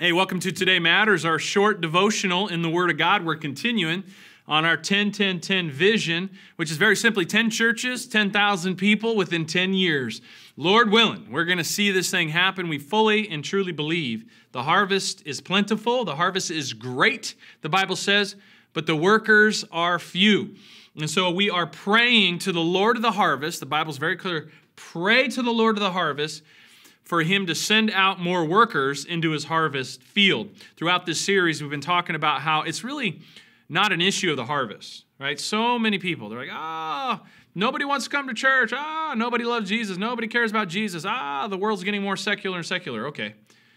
Hey, welcome to Today Matters, our short devotional in the Word of God. We're continuing on our 10-10-10 vision, which is very simply 10 churches, 10,000 people within 10 years. Lord willing, we're going to see this thing happen. We fully and truly believe the harvest is plentiful. The harvest is great, the Bible says, but the workers are few. And so we are praying to the Lord of the harvest. The Bible's very clear. Pray to the Lord of the harvest for him to send out more workers into his harvest field. Throughout this series, we've been talking about how it's really not an issue of the harvest, right? So many people, they're like, nobody wants to come to church. Nobody loves Jesus. Nobody cares about Jesus. The world's getting more secular and secular. Okay,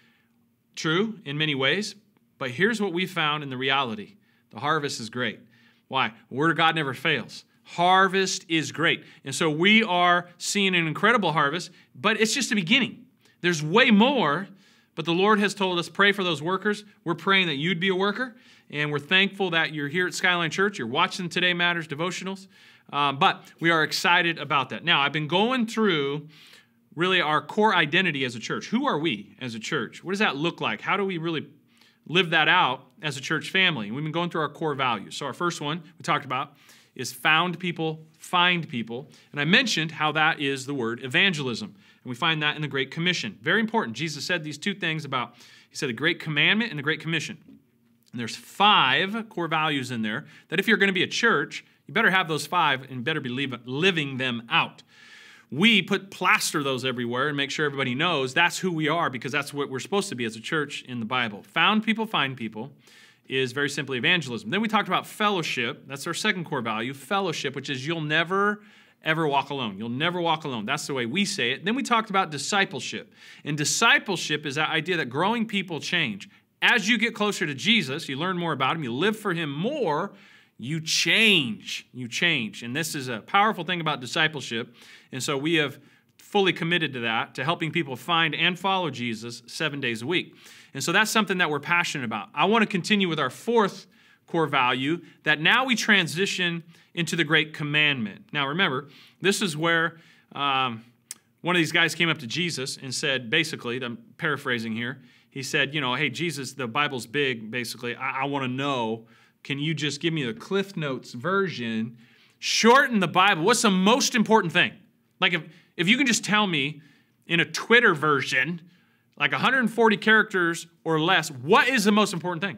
true in many ways, but here's what we found in the reality. The harvest is great. Why? The Word of God never fails. Harvest is great. And so we are seeing an incredible harvest, but it's just the beginning. There's way more, but the Lord has told us, pray for those workers. We're praying that you'd be a worker, and we're thankful that you're here at Skyline Church. You're watching Today Matters devotionals, but we are excited about that. Now, I've been going through really our core identity as a church. Who are we as a church? What does that look like? How do we really live that out as a church family? We've been going through our core values. So our first one we talked about is found people, find people. And I mentioned how that is the word evangelism. And we find that in the Great Commission. Very important. Jesus said these two things about, he said the Great Commandment and the Great Commission. And there's 5 core values in there that if you're going to be a church, you better have those 5 and better be living them out. We plaster those everywhere and make sure everybody knows that's who we are, because that's what we're supposed to be as a church in the Bible. Found people, find people is very simply evangelism. Then we talked about fellowship. That's our second core value, fellowship, which is you'll never ever walk alone. You'll never walk alone. That's the way we say it. Then we talked about discipleship. And discipleship is that idea that growing people change. As you get closer to Jesus, you learn more about him, you live for him more, you change. You change. And this is a powerful thing about discipleship. And so we have fully committed to that, to helping people find and follow Jesus 7 days a week. And so that's something that we're passionate about. I want to continue with our fourth core value, that now we transition into the Great Commandment. Now remember, this is where one of these guys came up to Jesus and said, basically, I'm paraphrasing here, he said, hey, Jesus, the Bible's big, basically. I want to know, can you just give me the Cliff Notes version, shorten the Bible? What's the most important thing? Like if you can just tell me in a Twitter version, like 140 characters or less, what is the most important thing?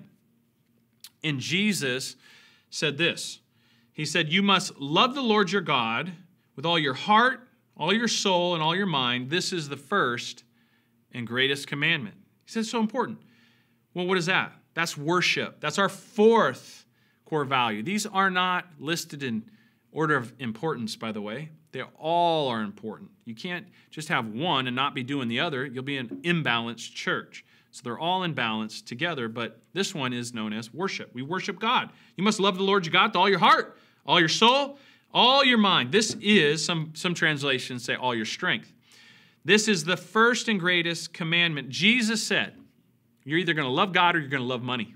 And Jesus said this. He said, you must love the Lord your God with all your heart, all your soul, and all your mind. This is the first and greatest commandment. He said it's so important. Well, what is that? That's worship. That's our fourth core value. These are not listed in order of importance, by the way. They all are important. You can't just have one and not be doing the other. You'll be an imbalanced church. So they're all in balance together, but this one is known as worship. We worship God. You must love the Lord your God with all your heart, all your soul, all your mind. This is, some translations say all your strength. This is the first and greatest commandment. Jesus said, you're either going to love God or you're going to love money.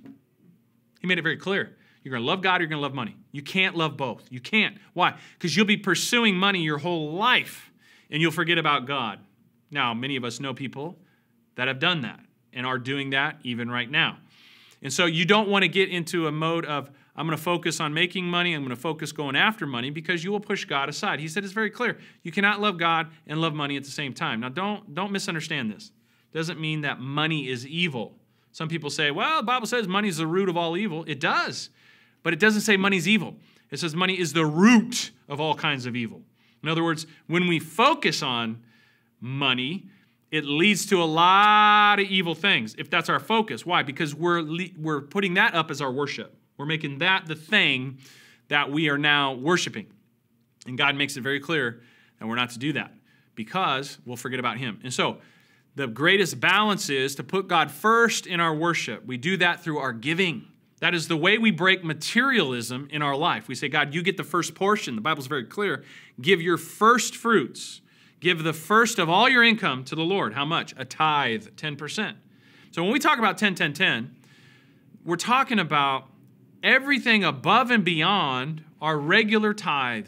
He made it very clear. You're going to love God or you're going to love money. You can't love both. You can't. Why? Because you'll be pursuing money your whole life and you'll forget about God. Now, many of us know people that have done that and are doing that even right now. And so you don't want to get into a mode of, I'm going to focus on making money, I'm going to focus going after money, because you will push God aside. He said it's very clear. You cannot love God and love money at the same time. Now, don't misunderstand this. It doesn't mean that money is evil. Some people say, well, the Bible says money is the root of all evil. It does, but it doesn't say money's evil. It says money is the root of all kinds of evil. In other words, when we focus on money, it leads to a lot of evil things, if that's our focus. Why? Because we're putting that up as our worship. We're making that the thing that we are now worshiping. And God makes it very clear that we're not to do that, because we'll forget about him. And so the greatest balance is to put God first in our worship. We do that through our giving. That is the way we break materialism in our life. We say, God, you get the first portion. The Bible's very clear. Give your first fruits. Give the first of all your income to the Lord. How much? A tithe, 10%. So when we talk about 10-10-10, we're talking about everything above and beyond our regular tithes.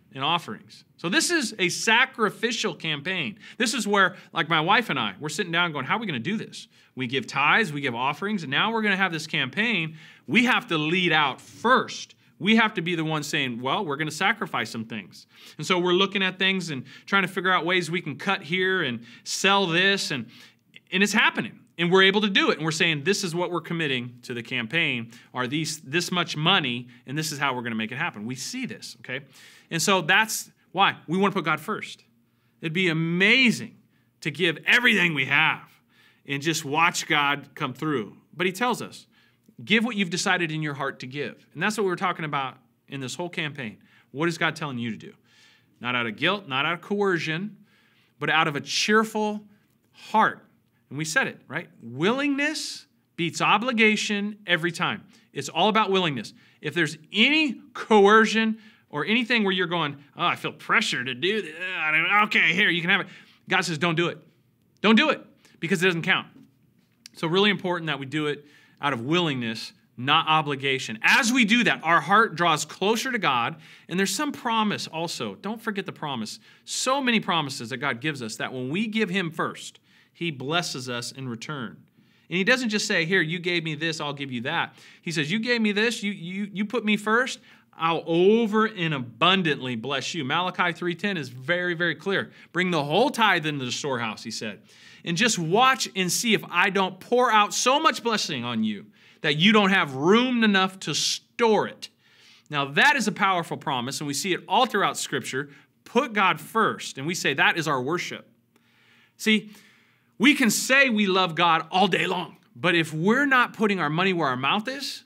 in offerings. So this is a sacrificial campaign. This is where, like my wife and I, we're sitting down going, how are we going to do this? We give tithes, we give offerings, and now we're going to have this campaign. We have to lead out first. We have to be the ones saying, well, we're going to sacrifice some things. And so we're looking at things and trying to figure out ways we can cut here and sell this, and it's happening. And we're able to do it. And we're saying, this is what we're committing to the campaign, or this much money, and this is how we're going to make it happen. We see this, okay? And so that's why we want to put God first. It'd be amazing to give everything we have and just watch God come through. But he tells us, give what you've decided in your heart to give. And that's what we were talking about in this whole campaign. What is God telling you to do? Not out of guilt, not out of coercion, but out of a cheerful heart. And we said it, right? Willingness beats obligation every time. It's all about willingness. If there's any coercion or anything where you're going, oh, I feel pressure to do this. Okay, here, you can have it. God says, don't do it. Don't do it, because it doesn't count. So really important that we do it out of willingness, not obligation. As we do that, our heart draws closer to God, and there's some promise also. Don't forget the promise. So many promises that God gives us that when we give him first, he blesses us in return. And he doesn't just say, here, you gave me this, I'll give you that. He says, you gave me this, you put me first, I'll over and abundantly bless you. Malachi 3:10 is very, very clear. Bring the whole tithe into the storehouse, he said. And just watch and see if I don't pour out so much blessing on you that you don't have room enough to store it. Now that is a powerful promise, and we see it all throughout Scripture. Put God first, and we say that is our worship. See, we can say we love God all day long, but if we're not putting our money where our mouth is,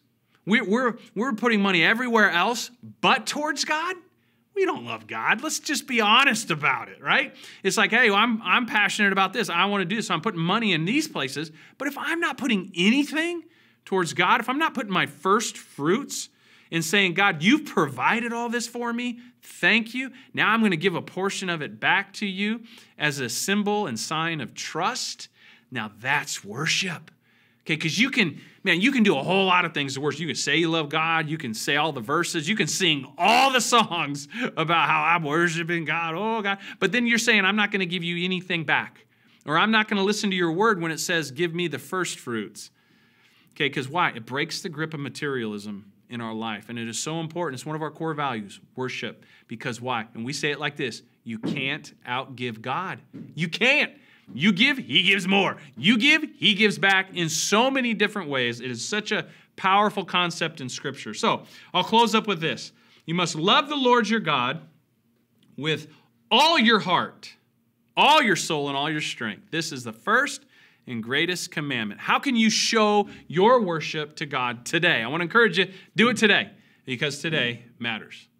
we're putting money everywhere else but towards God, we don't love God. Let's just be honest about it, right? It's like, hey, I'm passionate about this. I want to do this, so I'm putting money in these places. But if I'm not putting anything towards God, if I'm not putting my first fruits and saying, God, you've provided all this for me, thank you. Now I'm going to give a portion of it back to you as a symbol and sign of trust. Now that's worship. Okay, because you can do a whole lot of things to worship. You can say you love God. You can say all the verses. You can sing all the songs about how I'm worshiping God. Oh, God. But then you're saying, I'm not going to give you anything back. Or I'm not going to listen to your word when it says, give me the first fruits. Okay, because why? It breaks the grip of materialism in our life. And it is so important. It's one of our core values, worship. Because why? And we say it like this: you can't outgive God. You can't. You give, he gives more. You give, he gives back in so many different ways. It is such a powerful concept in Scripture. So I'll close up with this. You must love the Lord your God with all your heart, all your soul, and all your strength. This is the first and greatest commandment. How can you show your worship to God today? I want to encourage you, do it today, because today matters.